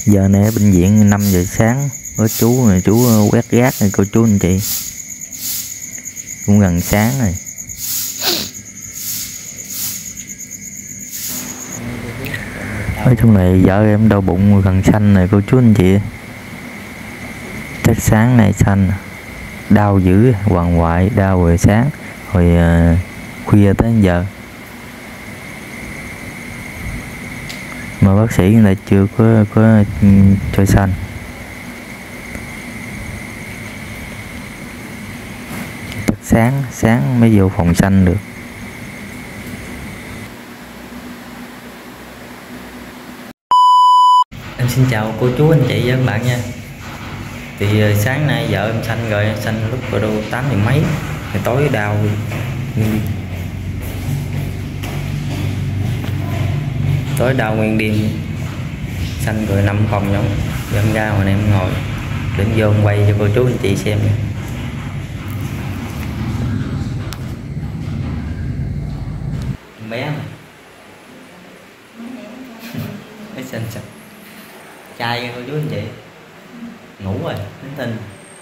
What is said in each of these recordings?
Giờ này ở bệnh viện 5 giờ sáng, có chú này, chú quét rác này, cô chú anh chị. Cũng gần sáng rồi. Nói chung là vợ em đau bụng gần xanh này cô chú anh chị. Chắc sáng nay xanh, đau dữ, hoàng hoại, đau hồi sáng, hồi khuya tới giờ. Mà bác sĩ lại chưa có cho xanh. Sáng mới vô phòng xanh được. Em xin chào cô chú anh chị và các bạn nha. Thì sáng nay vợ em xanh rồi, xanh lúc vào đâu 8 giờ mấy, thì tối đau. Tối đau nguyên đêm, xanh rồi nằm phòng nhau. Giờ em ra ngoài này em ngồi, để em vô em quay cho cô chú anh chị xem nha. Bé mà nó xinh xinh trai cô chú anh chị, ngủ rồi tính tình.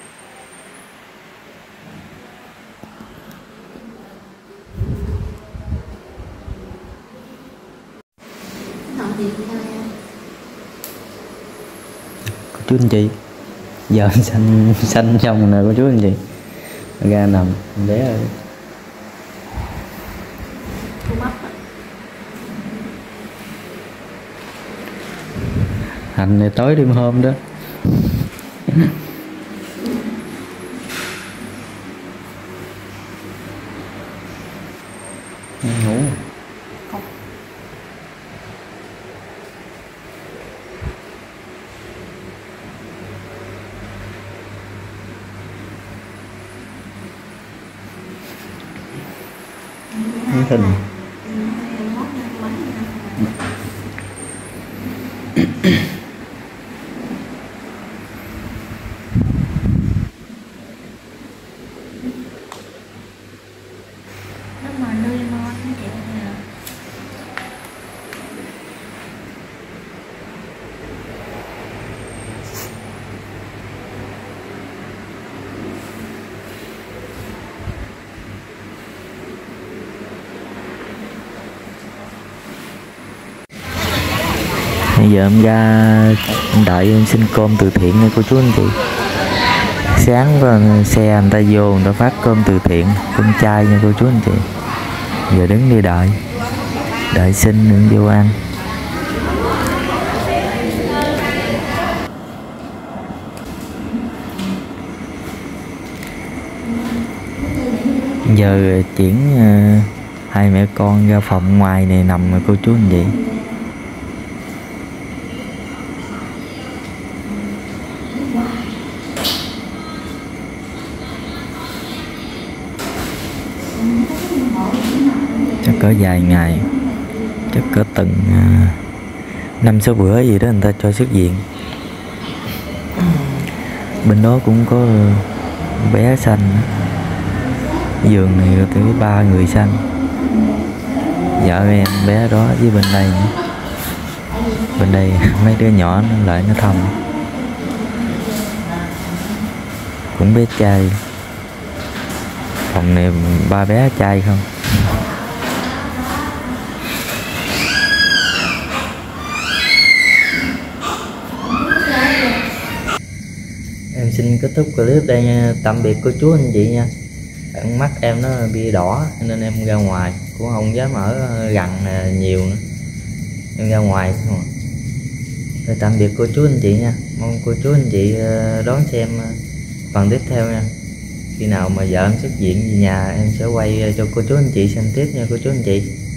Cô chú anh chị, giờ xanh xong rồi nè cô chú anh chị, ra nằm bé ơi. Hành này tối đêm hôm đó. Ngủ. Thình. Bây giờ em ra em đợi em xin cơm từ thiện nha cô chú anh chị. Sáng có xe người ta vô người ta phát cơm từ thiện, cơm chay nha cô chú anh chị. Giờ đứng đi đợi xin đừng vô ăn. Giờ chuyển hai mẹ con ra phòng ngoài này nằm rồi cô chú anh chị. Chắc cỡ vài ngày, chắc cỡ từng 5-6 bữa gì đó người ta cho xuất viện. Bên đó cũng có bé xanh, giường này tới 3 người xanh, vợ em bé đó với bên đây nữa. Bên đây mấy đứa nhỏ nó lại nó thăm, cũng bé trai. Phòng này 3 bé trai không. Em xin kết thúc clip đây nha. Tạm biệt cô chú anh chị nha. Mắt em nó bị đỏ nên em ra ngoài, cũng không dám ở gần nhiều nữa. Em ra ngoài không. Rồi tạm biệt cô chú anh chị nha. Mong cô chú anh chị đón xem phần tiếp theo nha. Khi nào mà vợ em xuất viện về nhà em sẽ quay cho cô chú anh chị xem tiếp nha cô chú anh chị.